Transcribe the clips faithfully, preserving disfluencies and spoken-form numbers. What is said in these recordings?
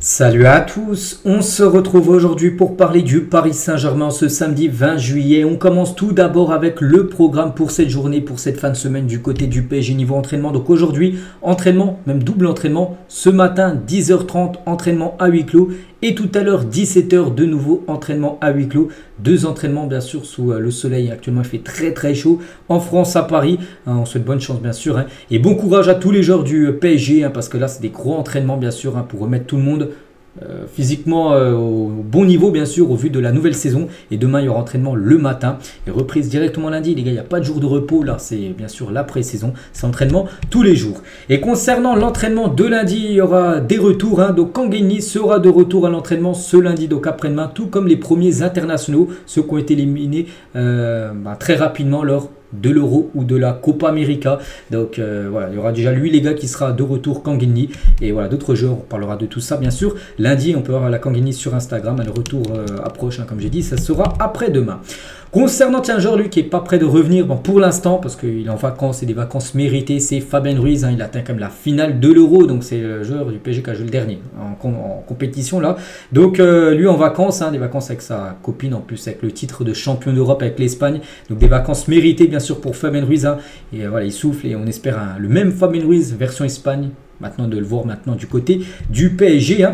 Salut à tous, on se retrouve aujourd'hui pour parler du Paris Saint-Germain ce samedi vingt juillet. On commence tout d'abord avec le programme pour cette journée, pour cette fin de semaine du côté du P S G niveau entraînement. Donc aujourd'hui, entraînement, même double entraînement. Ce matin, dix heures trente, entraînement à huis clos. Et tout à l'heure, dix-sept heures, de nouveau entraînement à huis clos. Deux entraînements bien sûr sous le soleil. Actuellement, il fait très très chaud en France, à Paris. On souhaite bonne chance bien sûr. Et bon courage à tous les joueurs du P S G. Parce que là, c'est des gros entraînements bien sûr pour remettre tout le monde Euh, physiquement euh, au bon niveau bien sûr au vu de la nouvelle saison. Et demain il y aura entraînement le matin et reprise directement lundi les gars. Il n'y a pas de jour de repos là, c'est bien sûr la pré-saison, c'est entraînement tous les jours. Et concernant l'entraînement de lundi, il y aura des retours hein. Donc Kangini sera de retour à l'entraînement ce lundi, donc après-demain, tout comme les premiers internationaux, ceux qui ont été éliminés euh, bah, très rapidement lors de l'Euro ou de la Copa América. Donc euh, voilà, il y aura déjà lui les gars qui sera de retour, Kangini, et voilà d'autres joueurs, on parlera de tout ça bien sûr. Lundi on peut voir la Kangini sur Instagram, le retour euh, approche hein, comme j'ai dit, ça sera après-demain. Concernant tiens, un joueur lui qui n'est pas prêt de revenir bon, pour l'instant parce qu'il est en vacances et des vacances méritées, c'est Fabien Ruiz, hein, il atteint quand même la finale de l'Euro, donc c'est le joueur du P S G qui a joué le dernier en, en compétition là. Donc euh, lui en vacances, hein, des vacances avec sa copine en plus avec le titre de champion d'Europe avec l'Espagne, donc des vacances méritées bien sûr pour Fabien Ruiz hein, et euh, voilà il souffle et on espère hein, le même Fabien Ruiz version Espagne, maintenant de le voir maintenant du côté du P S G hein.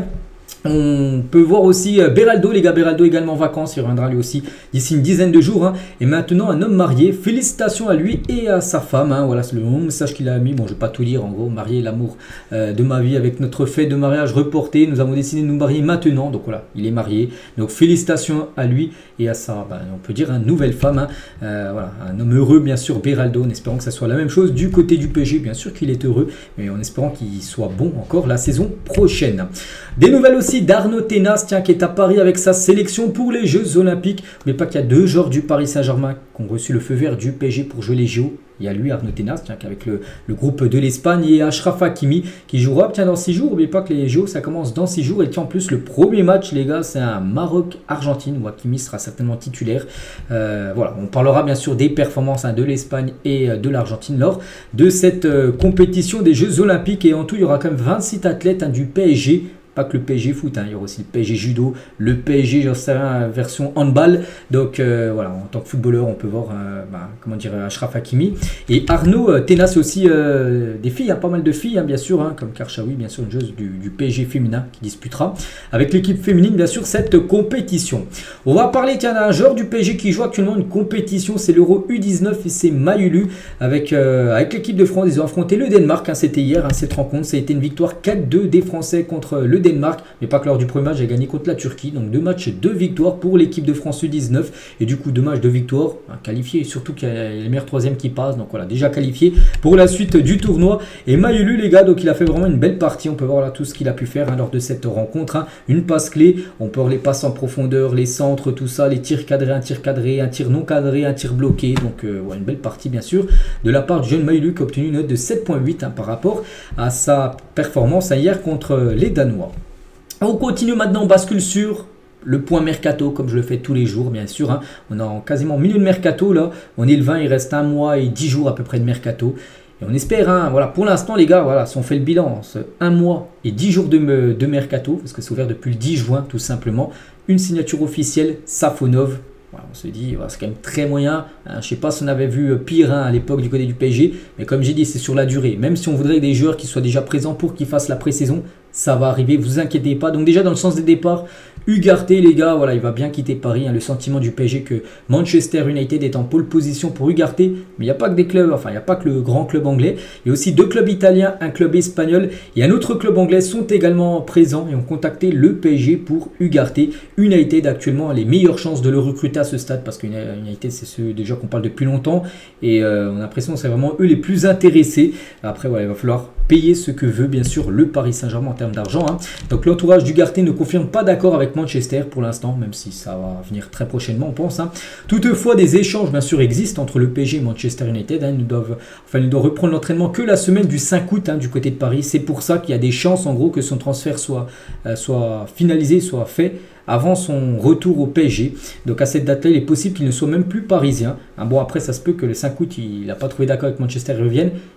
On peut voir aussi Beraldo, les gars, Beraldo également en vacances, il reviendra lui aussi d'ici une dizaine de jours. Hein. Et maintenant un homme marié, félicitations à lui et à sa femme. Hein. Voilà, c'est le long message qu'il a mis. Bon, je ne vais pas tout lire, en gros, marié, l'amour euh, de ma vie avec notre fête de mariage reporté. Nous avons décidé de nous marier maintenant. Donc voilà, il est marié. Donc félicitations à lui et à sa, ben, on peut dire, une nouvelle femme. Hein. Euh, voilà, un homme heureux, bien sûr, Beraldo, en espérant que ça soit la même chose du côté du P S G. Bien sûr qu'il est heureux, mais en espérant qu'il soit bon encore la saison prochaine. Des nouvelles aussi d'Arnaud Tenas, tiens, qui est à Paris avec sa sélection pour les Jeux Olympiques. Mais pas qu'il y a deux joueurs du Paris Saint-Germain qui ont reçu le feu vert du P S G pour jouer les J O. Il y a lui, Arnaud Tenas, tiens, qui est avec le, le groupe de l'Espagne, et Achraf Hakimi qui jouera tiens, dans six jours. N'oubliez pas que les J O, ça commence dans six jours. Et tiens, en plus, le premier match, les gars, c'est un Maroc-Argentine où Hakimi sera certainement titulaire. Euh, voilà, on parlera bien sûr des performances hein, de l'Espagne et euh, de l'Argentine lors de cette euh, compétition des Jeux Olympiques. Et en tout, il y aura quand même vingt-six athlètes hein, du P S G. Pas que le P S G foot, hein. Il y aura aussi le P S G judo, le P S G, j'en sais rien, version handball. Donc euh, voilà, en tant que footballeur, on peut voir, euh, bah, comment dire, Achraf Hakimi. Et Arnaud euh, Tenas aussi euh, des filles, hein, pas mal de filles, hein, bien sûr, hein, comme Karchaoui, bien sûr, une joueuse du, du P S G féminin qui disputera avec l'équipe féminine, bien sûr, cette compétition. On va parler, tiens, d'un joueur du P S G qui joue actuellement une compétition, c'est l'Euro U dix-neuf et c'est Mayulu avec, euh, avec l'équipe de France. Ils ont affronté le Danemark, hein, c'était hier, hein, cette rencontre. Ça a été une victoire quatre deux des Français contre le Danemark. Danemark, mais pas que lors du premier match, j'ai gagné contre la Turquie. Donc deux matchs, deux victoires pour l'équipe de France U dix-neuf. Et du coup, deux matchs, deux victoires, hein, qualifiés. Et surtout qu'il y a les meilleurs troisièmes qui passent. Donc voilà, déjà qualifié pour la suite du tournoi. Et Mayulu, les gars, donc il a fait vraiment une belle partie. On peut voir là tout ce qu'il a pu faire hein, lors de cette rencontre. Hein. Une passe clé, on peut voir les passes en profondeur, les centres, tout ça, les tirs cadrés, un tir cadré, un tir non cadré, un tir bloqué. Donc euh, ouais, une belle partie, bien sûr, de la part du jeune Mayulu qui a obtenu une note de sept virgule huit hein, par rapport à sa performance hein, hier contre les Danois. On continue maintenant, on bascule sur le point mercato, comme je le fais tous les jours, bien sûr. Hein. On a quasiment milieu de mercato, là. On est le vingt, il reste un mois et dix jours à peu près de mercato. Et on espère, hein, voilà, pour l'instant, les gars, voilà, si on fait le bilan, un mois et dix jours de, de mercato, parce que c'est ouvert depuis le dix juin, tout simplement. Une signature officielle, Safonov. Voilà, on se dit, voilà, c'est quand même très moyen. Hein, je ne sais pas si on avait vu pire hein, à l'époque du côté du P S G, mais comme j'ai dit, c'est sur la durée. Même si on voudrait des joueurs qui soient déjà présents pour qu'ils fassent la pré-saison, ça va arriver, vous inquiétez pas. Donc déjà dans le sens des départs, Ugarte les gars, voilà, il va bien quitter Paris. Hein, le sentiment du P S G que Manchester United est en pole position pour Ugarte. Mais il n'y a pas que des clubs, enfin il n'y a pas que le grand club anglais. Il y a aussi deux clubs italiens, un club espagnol et un autre club anglais sont également présents et ont contacté le P S G pour Ugarte. United actuellement a les meilleures chances de le recruter à ce stade parce qu'United c'est ceux déjà qu'on parle depuis longtemps. Et euh, on a l'impression que c'est vraiment eux les plus intéressés. Après voilà, il va falloir payer ce que veut bien sûr le Paris Saint-Germain en termes d'argent. Hein. Donc l'entourage d'Ugarte ne confirme pas d'accord avec Manchester pour l'instant, même si ça va venir très prochainement, on pense. Hein. Toutefois, des échanges bien sûr existent entre le P S G et Manchester United. Hein. Ils, doivent, enfin, ils doivent reprendre l'entraînement que la semaine du cinq août hein, du côté de Paris. C'est pour ça qu'il y a des chances en gros que son transfert soit, euh, soit finalisé, soit fait avant son retour au P S G. Donc à cette date-là, il est possible qu'il ne soit même plus parisien. Hein, bon, après, ça se peut que le cinq août, il n'a pas trouvé d'accord avec Manchester et revienne.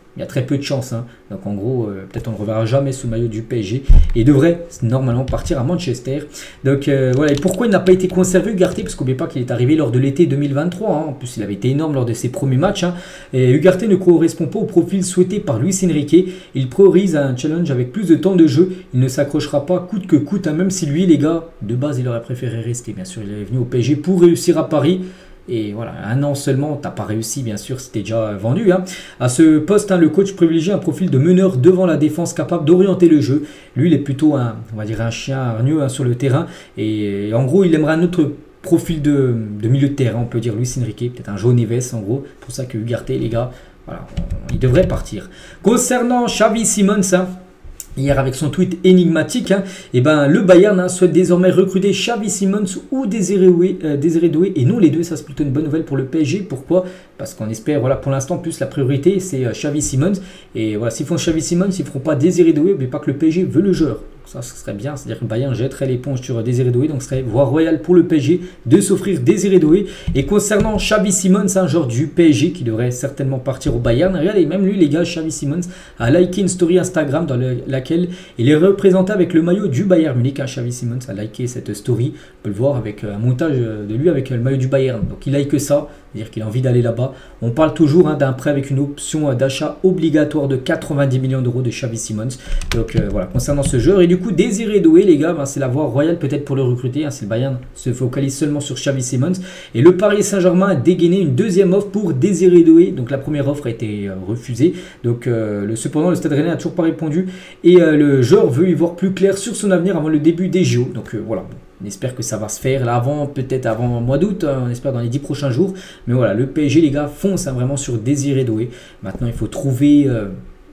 il y a très peu de chance. Hein. Donc en gros, euh, peut-être on ne reverra jamais sous le maillot du P S G. Et devrait normalement partir à Manchester. Donc euh, voilà. Et pourquoi il n'a pas été conservé, Ugarte? Parce qu'oubliez pas qu'il est arrivé lors de l'été deux mille vingt-trois. Hein. En plus, il avait été énorme lors de ses premiers matchs. Hein. Et Ugarte ne correspond pas au profil souhaité par Luis Enrique. Il priorise un challenge avec plus de temps de jeu. Il ne s'accrochera pas coûte que coûte. Hein. Même si lui, les gars, de base, il aurait préféré rester. Bien sûr, il est venu au P S G pour réussir à Paris. Et voilà, un an seulement, t'as pas réussi, bien sûr, c'était déjà vendu. Hein. À ce poste, hein, le coach privilégie un profil de meneur devant la défense capable d'orienter le jeu. Lui, il est plutôt un, on va dire un chien hargneux hein, sur le terrain. Et, et en gros, il aimerait un autre profil de, de milieu de terrain, on peut dire Luis Enrique, peut-être un João Neves en gros. C'est pour ça que Ugarte, les gars, voilà, on, il devrait partir. Concernant Xavi Simons, hein, hier avec son tweet énigmatique, hein, et ben, le Bayern hein, souhaite désormais recruter Xavi Simons ou Désiré Doué, euh, Désiré Doué, et non les deux. Ça c'est plutôt une bonne nouvelle pour le P S G. Pourquoi? Parce qu'on espère, voilà, pour l'instant, plus la priorité c'est euh, Xavi Simons. Et voilà, s'ils font Xavi Simons, ils ne feront pas Désiré Doué, mais pas que le P S G veut le joueur. Ça, ce serait bien, c'est-à-dire que le Bayern jetterait l'éponge sur Désiré Doué, donc ce serait voie royale pour le P S G de s'offrir Désiré Doué. Et concernant Xavi Simons, un joueur du P S G qui devrait certainement partir au Bayern, regardez, même lui les gars, Xavi Simons a liké une story Instagram dans le, laquelle il est représenté avec le maillot du Bayern Munich. Hein, Xavi Simons a liké cette story, on peut le voir avec un montage de lui avec le maillot du Bayern, donc il like ça, c'est-à-dire qu'il a envie d'aller là-bas. On parle toujours hein, d'un prêt avec une option d'achat obligatoire de quatre-vingt-dix millions d'euros de Xavi Simons. Donc euh, voilà, concernant ce joueur. Et du coup, Désiré Doué, les gars, ben, c'est la voie royale peut-être pour le recruter. Hein, si le Bayern se focalise seulement sur Xavi Simons. Et le Paris Saint-Germain a dégainé une deuxième offre pour Désiré Doué. Donc la première offre a été euh, refusée. Donc euh, le, cependant, le Stade Rennais n'a toujours pas répondu. Et euh, le joueur veut y voir plus clair sur son avenir avant le début des J O. Donc euh, voilà. On espère que ça va se faire là avant, peut-être avant le mois d'août, hein, on espère dans les dix prochains jours. Mais voilà, le P S G, les gars, fonce hein, vraiment sur Désiré Doué. Maintenant, il faut trouver euh,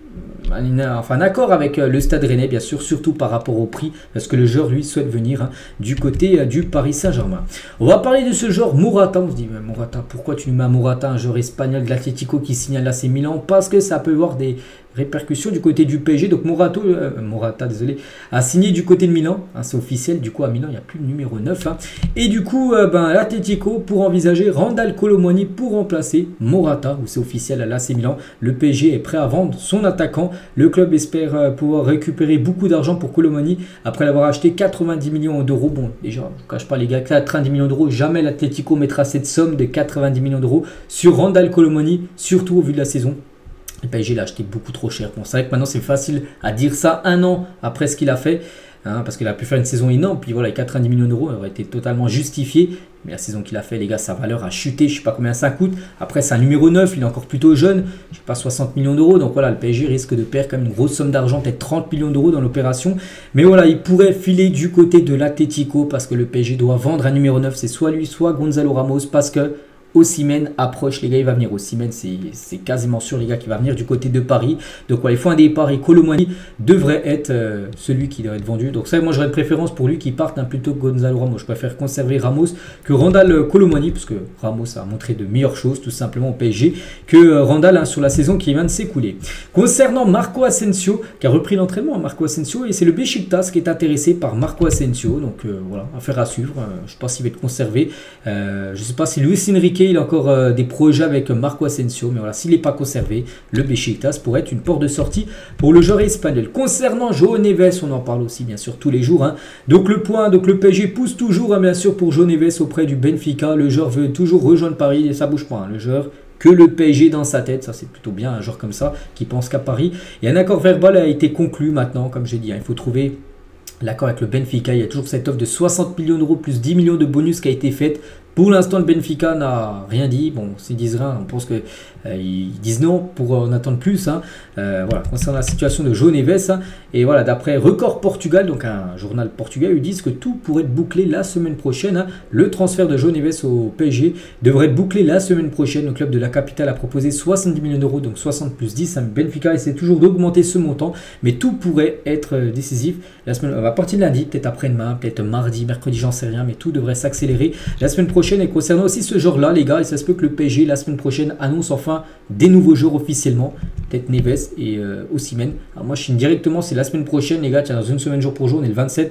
un, enfin, un accord avec euh, le Stade Rennais, bien sûr, surtout par rapport au prix, parce que le joueur, lui, souhaite venir hein, du côté euh, du Paris Saint-Germain. On va parler de ce joueur Morata. On se dit, mais Morata, pourquoi tu nous mets à Morata, un joueur espagnol de l'Atlético qui signe à l'A C Milan? Parce que ça peut avoir des répercussions du côté du P S G. Donc Morato, euh, Morata désolé, a signé du côté de Milan, hein, c'est officiel. Du coup à Milan il n'y a plus le numéro neuf hein. Et du coup euh, ben, l'Atlético pour envisager Randal Colomoni pour remplacer Morata, où c'est officiel à l'A C Milan. Le P S G est prêt à vendre son attaquant. Le club espère euh, pouvoir récupérer beaucoup d'argent pour Colomoni après l'avoir acheté quatre-vingt-dix millions d'euros. Bon déjà je ne vous cache pas les gars, quatre-vingt-dix millions d'euros, jamais l'Atlético mettra cette somme de quatre-vingt-dix millions d'euros sur Randal Colomoni, surtout au vu de la saison. Le P S G l'a acheté beaucoup trop cher. Bon, c'est vrai que maintenant c'est facile à dire ça un an après ce qu'il a fait, hein, parce qu'il a pu faire une saison énorme. Puis voilà, les quatre-vingt-dix millions d'euros auraient été totalement justifiés. Mais la saison qu'il a fait, les gars, sa valeur a chuté. Je ne sais pas combien ça coûte. Après, c'est un numéro neuf, il est encore plutôt jeune. Je ne sais pas, soixante millions d'euros. Donc voilà, le P S G risque de perdre quand même une grosse somme d'argent, peut-être trente millions d'euros dans l'opération. Mais voilà, il pourrait filer du côté de l'Atlético parce que le P S G doit vendre un numéro neuf. C'est soit lui, soit Gonzalo Ramos, parce que Osimhen approche, les gars, il va venir. Osimhen, c'est quasiment sûr, les gars, qu'il va venir du côté de Paris. Donc, ouais, il faut un départ et Colomani devrait être euh, celui qui doit être vendu. Donc, ça, moi, j'aurais de préférence pour lui qui parte hein, plutôt que Gonzalo Ramos. Je préfère conserver Ramos que Randal Colomani, parce que Ramos a montré de meilleures choses, tout simplement, au P S G, que euh, Randal hein, sur la saison qui vient de s'écouler. Concernant Marco Asensio, qui a repris l'entraînement, Marco Asensio, et c'est le Beşiktaş qui est intéressé par Marco Asensio. Donc, euh, voilà, affaire à suivre. Euh, je ne sais pas s'il va être conservé. Euh, je ne sais pas si Luis Enrique, il a encore euh, des projets avec Marco Asensio, mais voilà, s'il n'est pas conservé, le Beşiktaş pourrait être une porte de sortie pour le joueur espagnol. Concernant João Neves, on en parle aussi bien sûr tous les jours. Hein. Donc le point, donc le P S G pousse toujours hein, bien sûr pour João Neves auprès du Benfica. Le joueur veut toujours rejoindre Paris et ça bouge pas. Hein. Le joueur que le P S G dans sa tête, ça c'est plutôt bien, un joueur comme ça qui pense qu'à Paris. Et un accord verbal a été conclu maintenant, comme j'ai dit, hein, il faut trouver l'accord avec le Benfica. Il y a toujours cette offre de soixante millions d'euros plus dix millions de bonus qui a été faite. Pour l'instant, le Benfica n'a rien dit. Bon, s'ils disent rien, on pense qu'ils euh, disent non pour en attendre plus. Hein. Euh, voilà, concernant la situation de João Neves. Hein. Et voilà, d'après Record Portugal, donc un journal portugais, ils disent que tout pourrait être bouclé la semaine prochaine. Hein. Le transfert de João Neves au P S G devrait être bouclé la semaine prochaine. Le club de la capitale a proposé soixante-dix millions d'euros, donc soixante plus dix. Hein. Benfica essaie toujours d'augmenter ce montant, mais tout pourrait être décisif la semaine, à partir de lundi, peut-être après-demain, peut-être mardi, mercredi, j'en sais rien, mais tout devrait s'accélérer la semaine prochaine. Et concernant aussi ce genre-là, les gars, il ça se peut que le P S G la semaine prochaine annonce enfin des nouveaux joueurs officiellement, peut-être Neves et euh, Osimhen. Alors moi, je signe directement, c'est la semaine prochaine, les gars. Tiens, dans une semaine jour pour jour, on est le vingt-sept.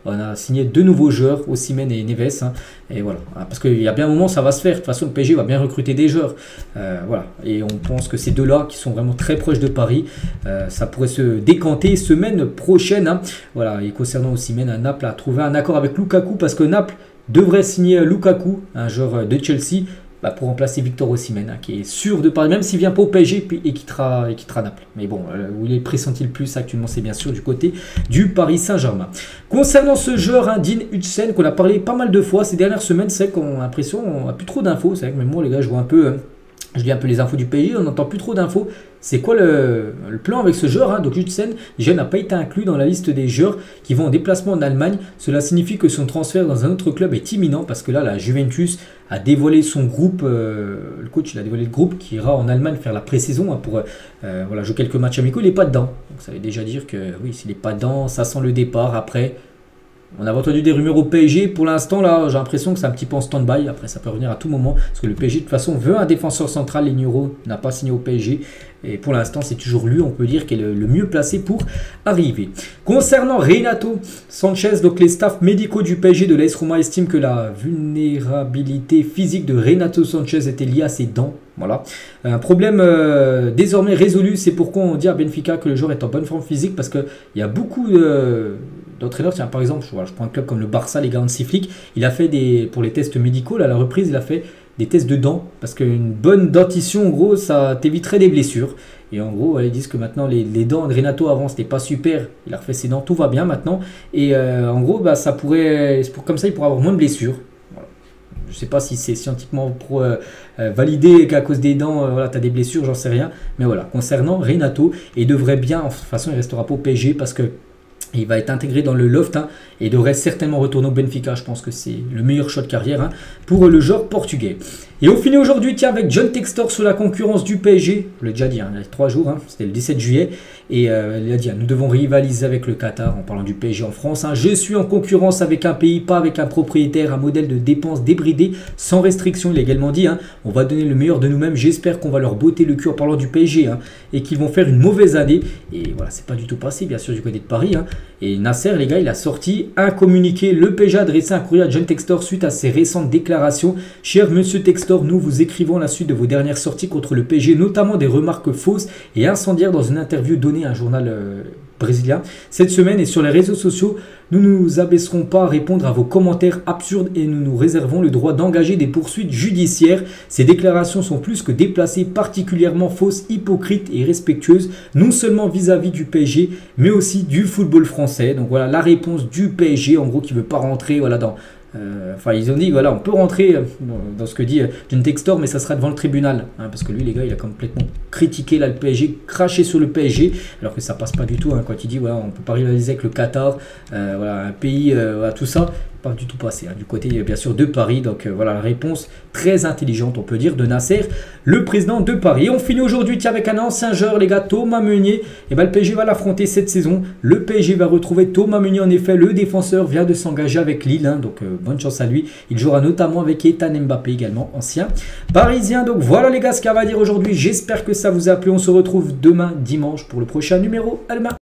On a signé deux nouveaux joueurs, Osimhen et Neves. Hein, et voilà, parce qu'il y a bien un moment, ça va se faire. De toute façon, le P S G va bien recruter des joueurs. Euh, voilà, et on pense que ces deux-là, qui sont vraiment très proches de Paris, euh, ça pourrait se décanter semaine prochaine. Hein. Voilà, et concernant Osimhen, Naples a trouvé un accord avec Lukaku parce que Naples devrait signer Lukaku, un joueur de Chelsea, bah, pour remplacer Victor Osimhen, hein, qui est sûr de parler, même s'il vient pas au P S G et quittera, et quittera Naples. Mais bon, euh, où il est pressenti le plus actuellement, c'est bien sûr du côté du Paris Saint-Germain. Concernant ce joueur, hein, Dean Huijsen, qu'on a parlé pas mal de fois ces dernières semaines, c'est qu'on a l'impression qu'on n'a plus trop d'infos. C'est vrai que même moi, les gars, je vois un peu, hein, je lis un peu les infos du P S G, on n'entend plus trop d'infos. C'est quoi le, le plan avec ce joueur, hein? Donc Huijsen déjà n'a pas été inclus dans la liste des joueurs qui vont en déplacement en Allemagne. Cela signifie que son transfert dans un autre club est imminent parce que là, la Juventus a dévoilé son groupe. Euh, le coach il a dévoilé le groupe qui ira en Allemagne faire la pré-saison, hein, pour euh, voilà, jouer quelques matchs amicaux. Il n'est pas dedans. Donc ça veut déjà dire que oui, s'il n'est pas dedans, ça sent le départ. Après, on avait entendu des rumeurs au P S G. Pour l'instant, là, j'ai l'impression que c'est un petit peu en stand-by. Après, ça peut revenir à tout moment. Parce que le P S G, de toute façon, veut un défenseur central. Ligneuro n'a pas signé au P S G. Et pour l'instant, c'est toujours lui, on peut dire, qui est le, le mieux placé pour arriver. Concernant Renato Sanchez, donc les staffs médicaux du P S G de l'A S Roma estiment que la vulnérabilité physique de Renato Sanchez était liée à ses dents. Voilà. Un problème euh, désormais résolu. C'est pourquoi on dit à Benfica que le joueur est en bonne forme physique. Parce qu'il y a beaucoup de... d'entraîneurs, tiens, par exemple, voilà, je prends un club comme le Barça, les gars Hansi Flick, il a fait des, pour les tests médicaux, là, à la reprise, il a fait des tests de dents, parce qu'une bonne dentition, en gros, ça t'éviterait des blessures. Et en gros, ils disent que maintenant, les, les dents de Renato, avant, c'était pas super, il a refait ses dents, tout va bien maintenant, et euh, en gros, bah, ça pourrait, pour, comme ça, il pourrait avoir moins de blessures. Voilà. Je sais pas si c'est scientifiquement pro, euh, euh, validé qu'à cause des dents, euh, voilà, tu as des blessures, j'en sais rien, mais voilà, concernant Renato, il devrait bien, de toute façon, il restera pas au P S G, parce que il va être intégré dans le loft, hein, et devrait certainement retourner au Benfica. Je pense que c'est le meilleur choix de carrière, hein, pour le joueur portugais. Et on finit aujourd'hui, tiens, avec John Textor sur la concurrence du P S G. Je l'ai déjà dit, hein, il y a trois jours, hein, c'était le dix-sept juillet. Et euh, il a dit, hein, nous devons rivaliser avec le Qatar en parlant du P S G en France. Hein. Je suis en concurrence avec un pays, pas avec un propriétaire, un modèle de dépenses débridé, sans restriction. Il a également dit, hein, on va donner le meilleur de nous-mêmes. J'espère qu'on va leur botter le cul en parlant du P S G, hein, et qu'ils vont faire une mauvaise année. Et voilà, c'est pas du tout passé, bien sûr, du côté de Paris. Hein. Et Nasser, les gars, il a sorti un communiqué. Le P S G a adressé un courrier à John Textor suite à ses récentes déclarations. Cher monsieur Textor, nous vous écrivons la suite de vos dernières sorties contre le P S G, notamment des remarques fausses et incendiaires dans une interview donnée à un journal euh, brésilien cette semaine, et sur les réseaux sociaux. Nous ne nous abaisserons pas à répondre à vos commentaires absurdes et nous nous réservons le droit d'engager des poursuites judiciaires. Ces déclarations sont plus que déplacées, particulièrement fausses, hypocrites et irrespectueuses, non seulement vis-à-vis du P S G, mais aussi du football français. Donc voilà la réponse du P S G, en gros, qui ne veut pas rentrer voilà, dans... Euh, enfin, ils ont dit, voilà, on peut rentrer euh, dans ce que dit euh, John Textor, mais ça sera devant le tribunal. Hein, parce que lui, les gars, il a complètement critiqué là, le P S G, craché sur le P S G, alors que ça passe pas du tout. Hein, quand il dit, voilà, on peut pas rivaliser avec le Qatar, euh, voilà, un pays, euh, voilà, tout ça, pas du tout passé. Hein, du côté, bien sûr, de Paris. Donc, euh, voilà, la réponse très intelligente, on peut dire, de Nasser, le président de Paris. Et on finit aujourd'hui, tiens, avec un ancien joueur, les gars, Thomas Meunier. Et ben, le P S G va l'affronter cette saison. Le P S G va retrouver Thomas Meunier. En effet, le défenseur vient de s'engager avec Lille. Hein, donc, euh, bonne chance à lui. Il jouera notamment avec Ethan Mbappé, également ancien parisien. Donc, voilà, les gars, ce qu'il y a à dire aujourd'hui. J'espère que ça vous a plu. On se retrouve demain, dimanche, pour le prochain numéro Alma.